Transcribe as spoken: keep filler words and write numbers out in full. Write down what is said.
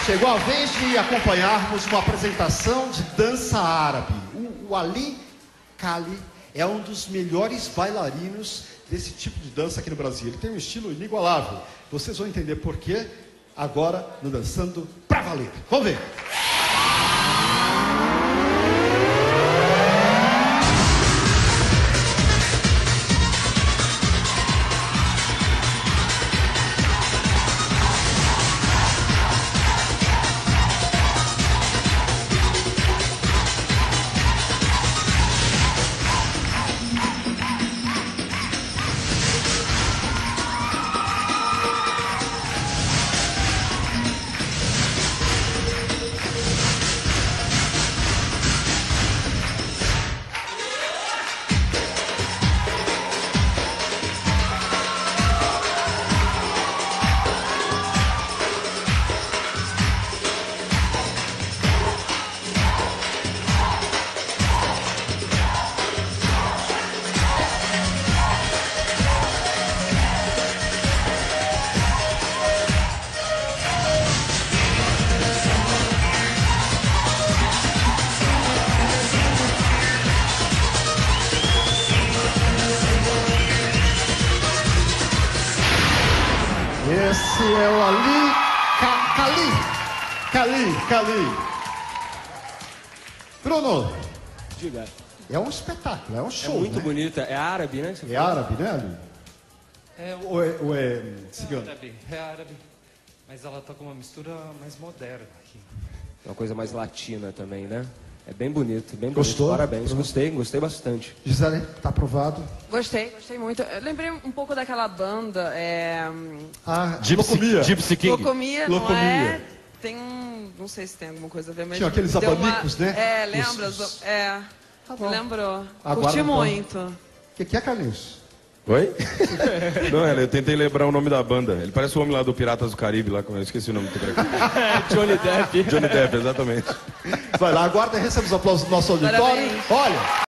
Chegou a vez de acompanharmos uma apresentação de dança árabe. O, o Ali Kali é um dos melhores bailarinos desse tipo de dança aqui no Brasil. Ele tem um estilo inigualável. Vocês vão entender por quê agora no Dançando Pra Valer. Vamos ver. Esse é o Ali Kali. Kali, Kali. Bruno. Diga. É um espetáculo, é um show, É muito né? bonita. É árabe, né? É árabe, né, Ali? É, o... Ou é, ou é é cigano? árabe, é árabe. Mas ela tá com uma mistura mais moderna aqui. Uma coisa mais latina também, né? É bem bonito, bem bonito. Gostou? Parabéns. Pronto. Gostei, gostei bastante. Gisele, tá aprovado? Gostei, gostei muito. Eu lembrei um pouco daquela banda, é... Ah, Gypsy, Locomia. Gypsy King. Locomia, não Locomia. é? Tem um... Não sei se tem alguma coisa a ver, mas... Tinha aqueles deu abanicos, uma... né? É, lembra? Os- os- É, Tá bom. me lembrou. Agora Curti então. muito. O que, que é, Carlinhos? Oi? Não, eu tentei lembrar o nome da banda. Ele parece o homem lá do Piratas do Caribe, lá, como eu esqueci o nome do treco. Johnny Depp. Johnny Depp, exatamente. Vai lá, aguarda e recebe os aplausos do nosso auditório. Parabéns. Olha...